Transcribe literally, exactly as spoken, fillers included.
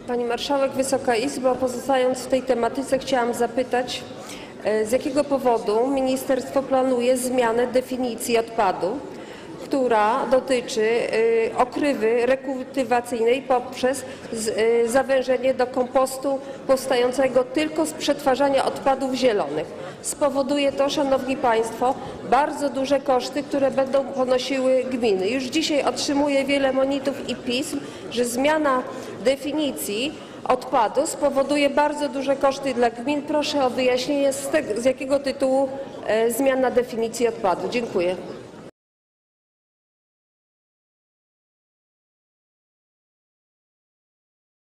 Pani Marszałek, Wysoka Izbo, pozostając w tej tematyce, chciałam zapytać, z jakiego powodu ministerstwo planuje zmianę definicji odpadu, która dotyczy okrywy rekultywacyjnej poprzez zawężenie do kompostu powstającego tylko z przetwarzania odpadów zielonych. Spowoduje to, Szanowni Państwo, bardzo duże koszty, które będą ponosiły gminy. Już dzisiaj otrzymuję wiele monitów i pism, że zmiana definicji odpadu spowoduje bardzo duże koszty dla gmin. Proszę o wyjaśnienie, z, tego, z jakiego tytułu e, zmiana definicji odpadu. Dziękuję.